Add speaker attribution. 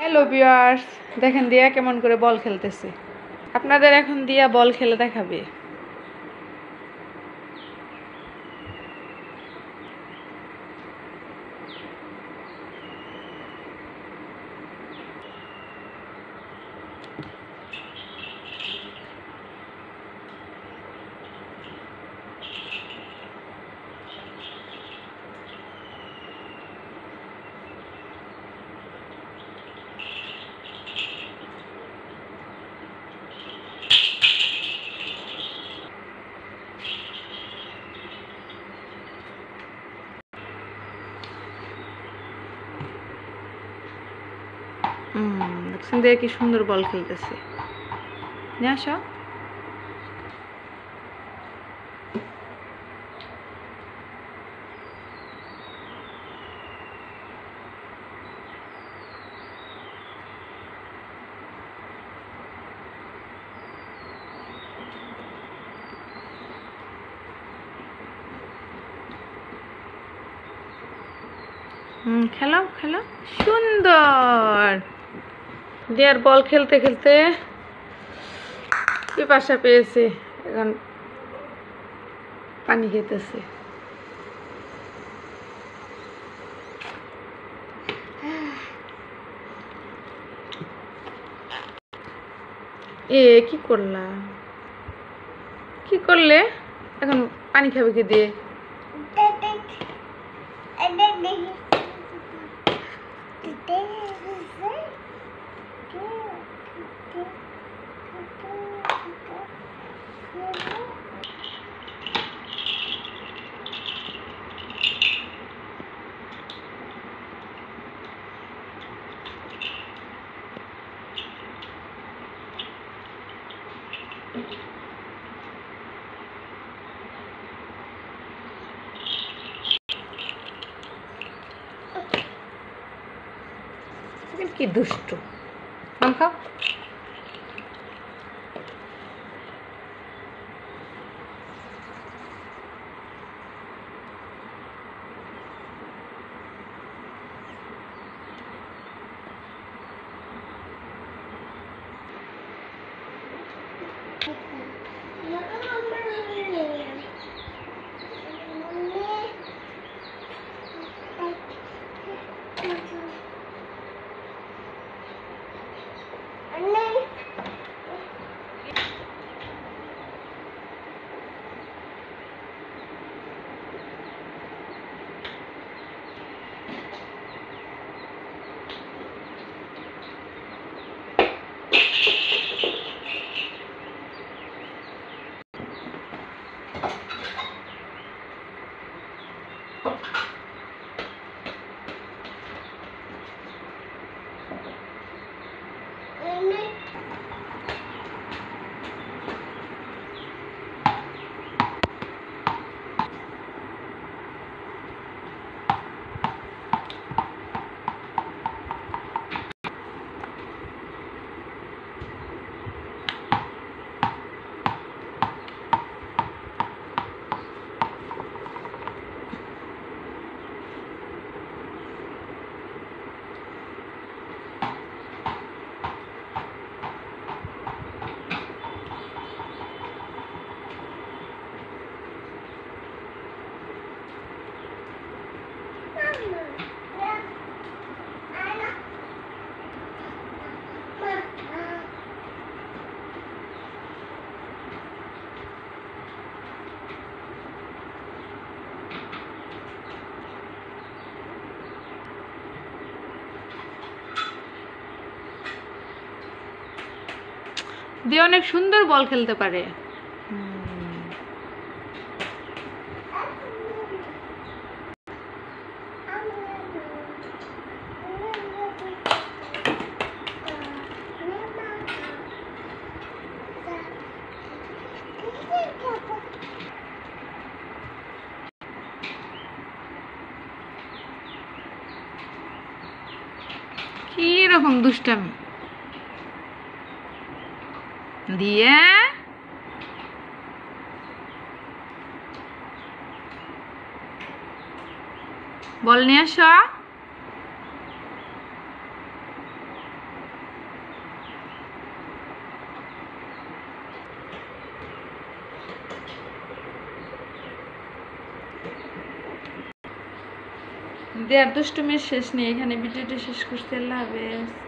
Speaker 1: Hello viewers, দেখেন দিয়া কেমন করে বল খেলতেছে। আপনাদের এখন দিয়া বল খেলে দেখাবে। দেখছেন দিয়া কি সুন্দর বল খেলতেছে। নিয়ে আসো। খেলো খেলো, সুন্দর। দিয়ার বল খেলতে খেলতে পিপাসা পেয়েছে, এখন পানি খেতেছে। কি করলা, কি করলে? এখন পানি খাবে কি দিয়ে? কি দুষ্ট। খাও। দিয়ে অনেক সুন্দর বল খেলতে পারে। কি রকম দুষ্টামি দিয়ে। বল নিয়ে আসো। দেয়ার দুষ্টুমির শেষ নেই, এখানে ভিডিওটি শেষ করছি। আল্লাহ হাফেজ।